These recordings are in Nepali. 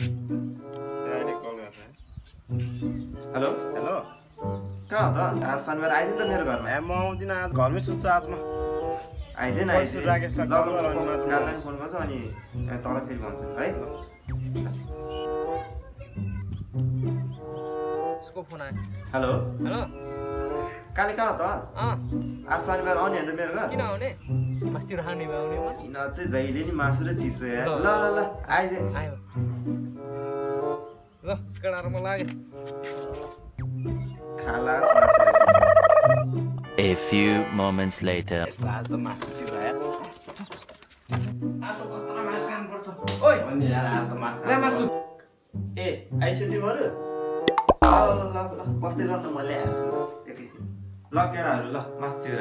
हेलो हेलो कहाँ हो त आज शनिबार आइज त मेरो घरमा म आउँदिनँ आज घरमै सुत्छु आज म आइज न आइज राकेशलाई कल गर अनि मात्र काललाई फोन गर्छु अनि तल फेरि भन्छु है उसको फोन आयो हेलो हेलो काले कहाँ हो त अँ आज शनिबार आउने होइन त मेरो घर किन आउने मास्तिर खाने भयो आउने मन किन चाहिँ जहिले नि मासु र चिसो यार ल ल ल आइज आयो ल केटाहरू म लाग्यो खालास मासु र चिसो A few moments later. आज त मासु चिउरा यार आज त खतरा मासु खानुपर्छ ओइ भन्ने यार आज त मासु ला मासु ए आइसु तिमीहरू ल ल ल बस्दै गर न म ल्याइहाल्छु एकैछिन ल केटाहरू ल मासु चिउरा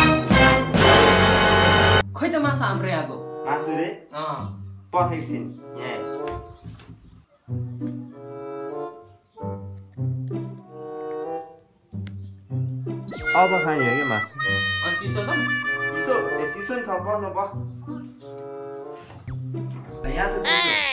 खोइ त मासु हाम्रै आएको मासु रे अँ एकछिन यहाँ अब खाने हो कि मासु अनि चिसो त चिसो ए चिसो नि छ बस्नु बस यहाँ चाहिँ चिसो